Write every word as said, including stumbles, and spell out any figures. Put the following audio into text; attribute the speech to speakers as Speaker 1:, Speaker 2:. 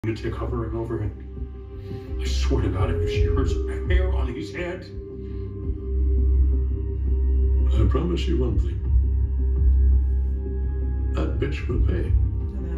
Speaker 1: lunatic hovering over him. I swear to God, if she hurts a hair on his head.
Speaker 2: I promise you one thing. That bitch will pay.